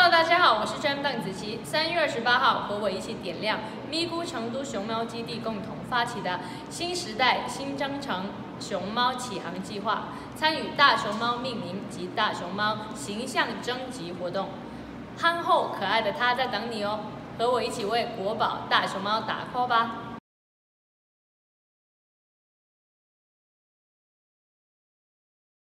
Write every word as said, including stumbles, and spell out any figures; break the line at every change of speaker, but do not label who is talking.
Hello， 大家好，我是 Jam 邓紫棋。三月二十八号，和我一起点亮咪咕成都熊猫基地共同发起的新时代新征程熊猫启航计划，参与大熊猫命名及大熊猫形象征集活动。憨厚可爱的它在等你哦，和我一起为国宝大熊猫打 call 吧！